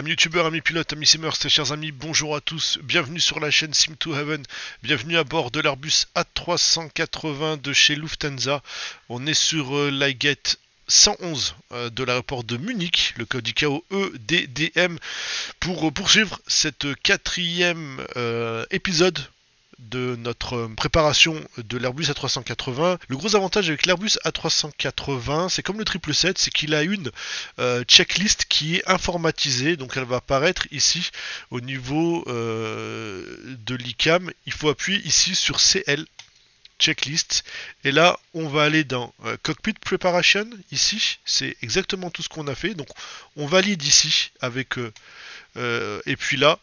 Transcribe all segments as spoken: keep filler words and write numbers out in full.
Amis youtubeurs, amis pilotes, amis simmers, chers amis, bonjour à tous, bienvenue sur la chaîne Sim to Heaven, bienvenue à bord de l'Airbus A trois cent quatre-vingts de chez Lufthansa. On est sur euh, l'iGate cent onze euh, de l'aéroport de Munich, le code I C A O E D D M, pour euh, poursuivre cette quatrième euh, épisode de notre préparation de l'Airbus A trois cent quatre-vingts. Le gros avantage avec l'Airbus A trois cent quatre-vingts, c'est comme le triple sept, c'est qu'il a une euh, checklist qui est informatisée, donc elle va apparaître ici au niveau euh, de l'I C A M. Il faut appuyer ici sur C L, checklist, et là on va aller dans euh, Cockpit Preparation, ici, c'est exactement tout ce qu'on a fait, donc on valide ici avec, euh, euh, et puis là,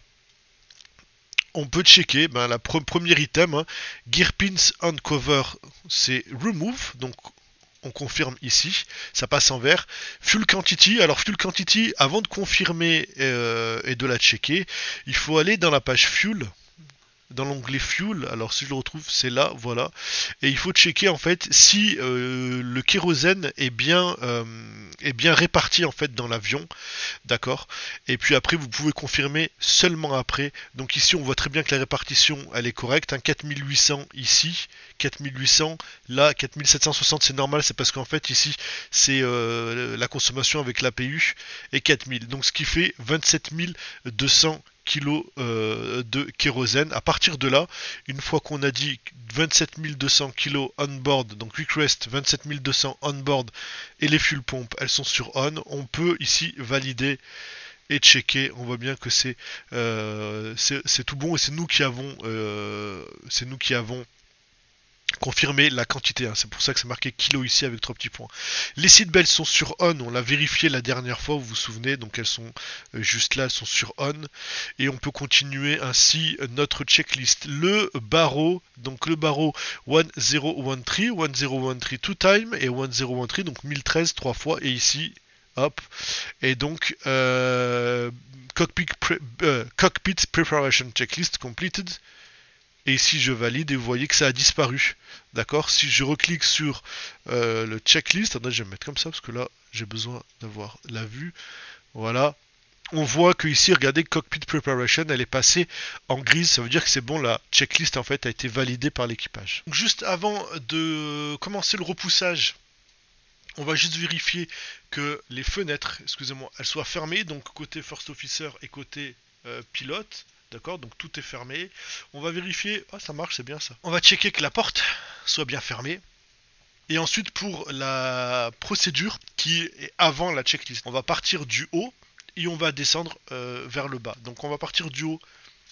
on peut checker ben, la pre premier item, hein, Gear Pins on Cover, c'est Remove, donc on confirme ici, ça passe en vert. Fuel Quantity, alors Fuel Quantity, avant de confirmer euh, et de la checker, il faut aller dans la page Fuel, dans l'onglet Fuel, alors si je le retrouve, c'est là, voilà, et il faut checker en fait si euh, le kérosène est bien, euh, est bien réparti en fait dans l'avion, d'accord, et puis après vous pouvez confirmer seulement après. Donc ici on voit très bien que la répartition elle est correcte, hein, quatre mille huit cents ici, quatre mille huit cents, là quatre mille sept cent soixante, c'est normal, c'est parce qu'en fait ici c'est euh, la consommation avec l'A P U et quatre mille, donc ce qui fait vingt-sept mille deux cents kilos euh, de kérosène. À partir de là, une fois qu'on a dit vingt-sept mille deux cents kilos on board, donc request vingt-sept mille deux cents on board, et les fuel pompes elles sont sur on, on peut ici valider et checker. On voit bien que c'est euh, c'est tout bon, et c'est nous qui avons euh, c'est nous qui avons confirmer la quantité, hein. C'est pour ça que c'est marqué kilo ici avec trois petits points. Les seatbelts sont sur on, on l'a vérifié la dernière fois, vous vous souvenez, donc elles sont euh, juste là, elles sont sur on, et on peut continuer ainsi notre checklist. Le barreau, donc le barreau mille treize, mille treize two time et mille treize, donc mille treize trois fois, et ici, hop, et donc euh, cockpit, pre euh, cockpit preparation checklist completed. Et ici je valide et vous voyez que ça a disparu. D'accord. Si je reclique sur euh, le checklist, attendez, je vais me mettre comme ça parce que là j'ai besoin d'avoir la vue. Voilà. On voit que ici, regardez, Cockpit Preparation, elle est passée en grise. Ça veut dire que c'est bon, la checklist en fait a été validée par l'équipage. Juste avant de commencer le repoussage, on va juste vérifier que les fenêtres, excusez-moi, elles soient fermées. Donc côté First Officer et côté euh, pilote. D'accord, donc tout est fermé. On va vérifier. Ah, ça marche, c'est bien ça. On va checker que la porte soit bien fermée. Et ensuite, pour la procédure qui est avant la checklist, on va partir du haut et on va descendre euh, vers le bas. Donc, on va partir du haut.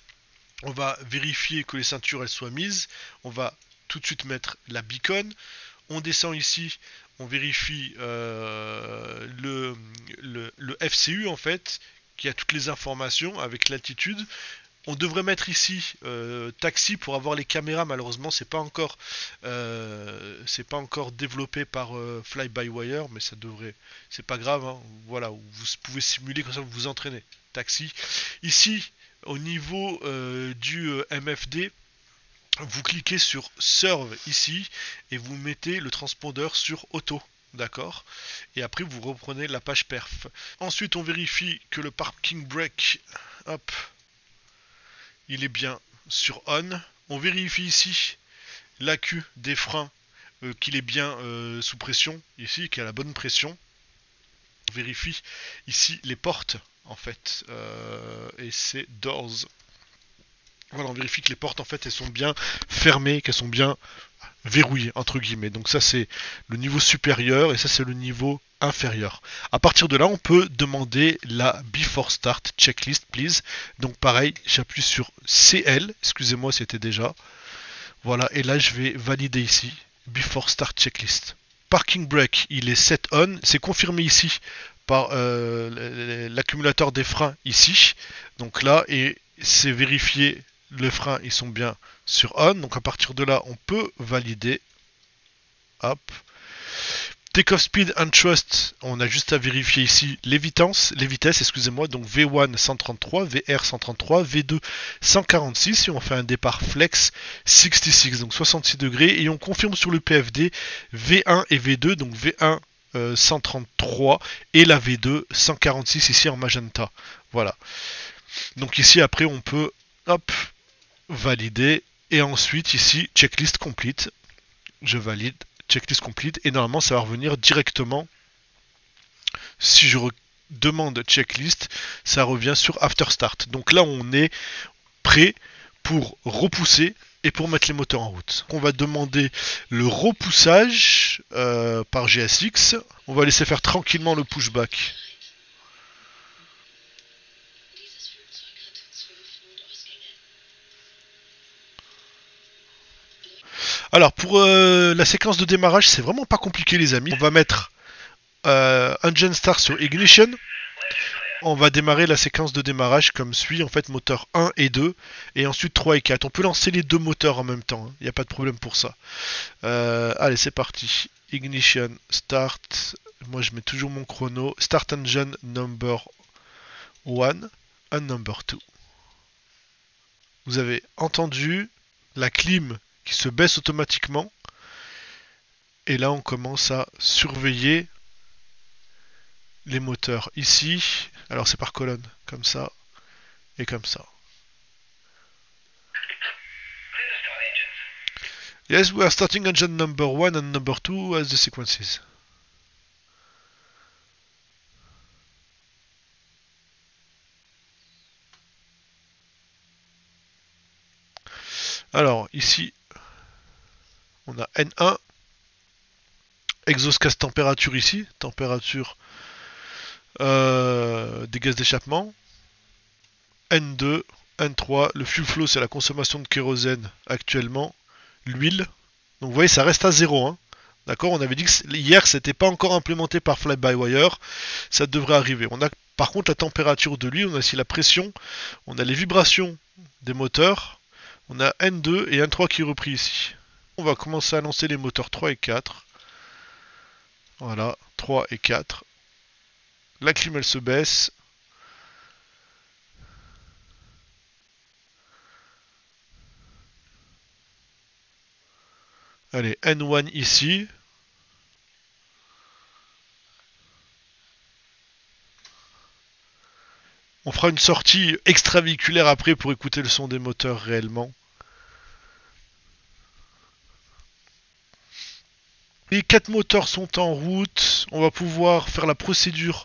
On va vérifier que les ceintures elles soient mises. On va tout de suite mettre la beacon. On descend ici. On vérifie euh, le, le, le F C U en fait, qui a toutes les informations avec l'altitude. On devrait mettre ici euh, taxi pour avoir les caméras. Malheureusement, c'est pas encore, euh, c'est pas encore développé par euh, Fly-by-Wire, mais ça devrait, c'est pas grave. Hein. Voilà, vous pouvez simuler comme ça, vous vous entraînez. Taxi. Ici, au niveau euh, du euh, M F D, vous cliquez sur Serve ici et vous mettez le transpondeur sur Auto. D'accord. Et après, vous reprenez la page perf. Ensuite, on vérifie que le parking brake, hop, il est bien sur on. On vérifie ici l'accu des freins, euh, qu'il est bien euh, sous pression, ici, qu'il a la bonne pression. On vérifie ici les portes, en fait, euh, et c'est doors. Voilà, on vérifie que les portes, en fait, elles sont bien fermées, qu'elles sont bien verrouillées, entre guillemets. Donc ça, c'est le niveau supérieur, et ça, c'est le niveau inférieur. À partir de là, on peut demander la Before Start Checklist, please. Donc pareil, j'appuie sur C L, excusez-moi, c'était déjà. Voilà, et là, je vais valider ici, Before Start Checklist. Parking Brake, il est set on, c'est confirmé ici par euh, l'accumulateur des freins ici. Donc là, et c'est vérifié, les freins, ils sont bien sur on. Donc à partir de là, on peut valider. Hop. Takeoff Speed and Trust, on a juste à vérifier ici les vitesses, les vitesses, excusez-moi, donc V un cent trente-trois, V R cent trente-trois, V deux cent quarante-six, et on fait un départ flex soixante-six, donc soixante-six degrés, et on confirme sur le P F D V un et V deux, donc V un euh, cent trente-trois et la V deux cent quarante-six ici en magenta. Voilà. Donc ici après on peut hop valider et ensuite ici checklist complete. Je valide checklist complete et normalement ça va revenir directement. Si je demande checklist, ça revient sur after start. Donc là on est prêt pour repousser et pour mettre les moteurs en route. On va demander le repoussage euh, par G S X. On va laisser faire tranquillement le pushback. Alors pour euh, la séquence de démarrage, c'est vraiment pas compliqué les amis. On va mettre euh, Engine Start sur Ignition. On va démarrer la séquence de démarrage comme suit, en fait moteur un et deux, et ensuite trois et quatre. On peut lancer les deux moteurs en même temps, il hein. n'y a pas de problème pour ça. Euh, allez, c'est parti. Ignition, start. Moi je mets toujours mon chrono. Start engine number one and number two. Vous avez entendu la clim qui se baisse automatiquement. Et là on commence à surveiller les moteurs ici. Alors c'est par colonne, comme ça et comme ça. Yes, we are starting engine number one and number two as the sequences. Alors ici, on a N un, exhaust gas température ici, température euh, des gaz d'échappement. N deux, N trois, le fuel flow c'est la consommation de kérosène actuellement, l'huile. Donc vous voyez ça reste à zéro. Hein. D'accord, on avait dit que hier c'était pas encore implémenté par fly-by-wire, ça devrait arriver. On a par contre la température de l'huile, on a ici la pression, on a les vibrations des moteurs, on a N deux et N trois qui est repris ici. On va commencer à lancer les moteurs trois et quatre. Voilà, trois et quatre. La clim elle se baisse. Allez, N un ici. On fera une sortie extravéhiculaire après pour écouter le son des moteurs réellement. Les quatre moteurs sont en route. On va pouvoir faire la procédure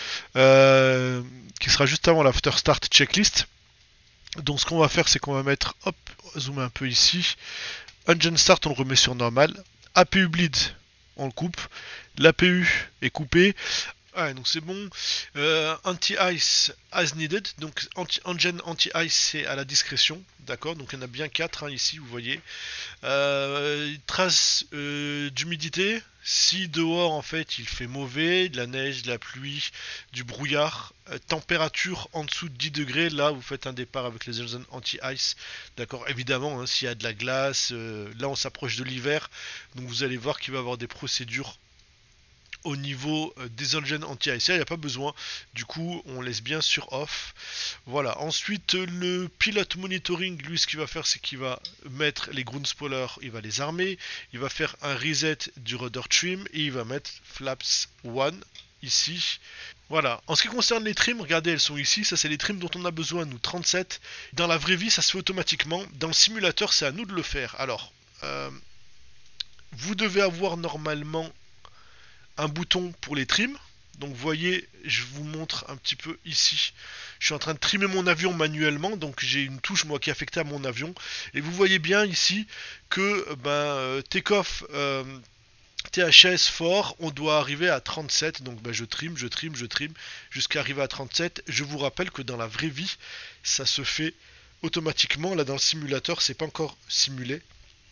euh, qui sera juste avant l'after start checklist. Donc ce qu'on va faire, c'est qu'on va mettre, hop, zoomer un peu ici. Engine start, on le remet sur normal. A P U bleed, on le coupe. L'A P U est coupé. Ah, donc c'est bon. Euh, anti-ice as needed. Donc anti engine anti-ice c'est à la discrétion. D'accord. Donc il y en a bien quatre hein, ici, vous voyez. Euh, trace euh, d'humidité. Si dehors en fait il fait mauvais, de la neige, de la pluie, du brouillard, euh, température en dessous de dix degrés, là vous faites un départ avec les engines anti-ice. D'accord. Évidemment, hein, s'il y a de la glace, euh, là on s'approche de l'hiver. Donc vous allez voir qu'il va y avoir des procédures au niveau des engines anti-ice, il n'y a pas besoin, du coup on laisse bien sur off. Voilà, ensuite le pilot monitoring, lui ce qu'il va faire c'est qu'il va mettre les ground spoilers, il va les armer, il va faire un reset du rudder trim et il va mettre flaps un ici. Voilà, en ce qui concerne les trims, regardez elles sont ici, ça c'est les trims dont on a besoin nous, trente-sept. Dans la vraie vie ça se fait automatiquement, dans le simulateur c'est à nous de le faire. Alors, euh, vous devez avoir normalement un bouton pour les trims. Donc vous voyez, je vous montre un petit peu ici. Je suis en train de trimer mon avion manuellement, donc j'ai une touche moi qui est affectée à mon avion. Et vous voyez bien ici que ben, take-off euh, T H S fort, on doit arriver à trente-sept. Donc ben, je trime, je trime, je trime jusqu'à arriver à trente-sept. Je vous rappelle que dans la vraie vie, ça se fait automatiquement. Là dans le simulateur, c'est pas encore simulé.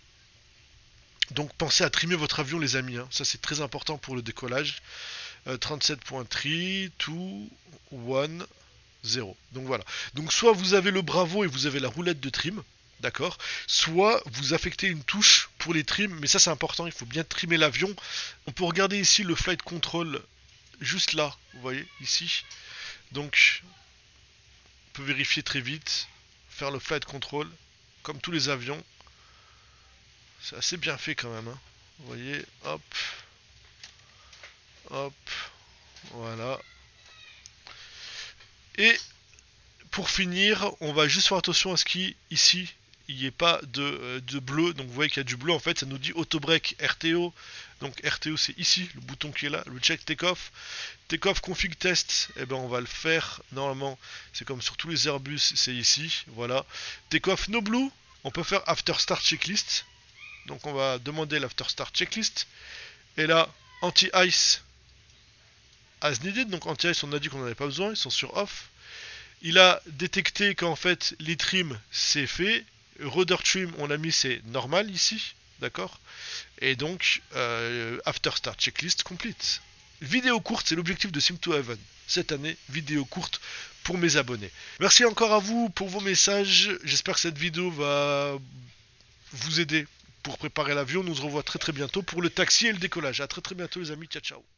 Donc pensez à trimer votre avion les amis, hein. Ça c'est très important pour le décollage. euh, trente-sept point tri, deux, un, zéro. Donc voilà. Donc soit vous avez le Bravo et vous avez la roulette de trim, d'accord. Soit vous affectez une touche pour les trims, mais ça c'est important, il faut bien trimer l'avion. On peut regarder ici le flight control juste là, vous voyez, ici. Donc on peut vérifier très vite, faire le flight control, comme tous les avions. C'est assez bien fait quand même, hein. Vous voyez, hop, Hop, voilà. Et pour finir, on va juste faire attention à ce qui, ici, il n'y ait pas de, euh, de bleu. Donc vous voyez qu'il y a du bleu, en fait, ça nous dit auto break R T O. Donc R T O c'est ici, le bouton qui est là, le check takeoff. Takeoff config test, et eh ben on va le faire, normalement, c'est comme sur tous les Airbus, c'est ici, voilà. Takeoff no blue, on peut faire after start checklist. Donc on va demander l'after start checklist. Et là, anti-ice as needed, donc anti-ice on a dit qu'on n'en avait pas besoin, ils sont sur off. Il a détecté qu'en fait les trims c'est fait, rudder trim on l'a mis c'est normal ici, d'accord. Et donc euh, after start checklist complete. Vidéo courte, c'est l'objectif de Sim to Heaven cette année, vidéo courte pour mes abonnés. Merci encore à vous pour vos messages, j'espère que cette vidéo va vous aider pour préparer l'avion. Nous se revoit très très bientôt pour le taxi et le décollage. A très très bientôt les amis, ciao ciao.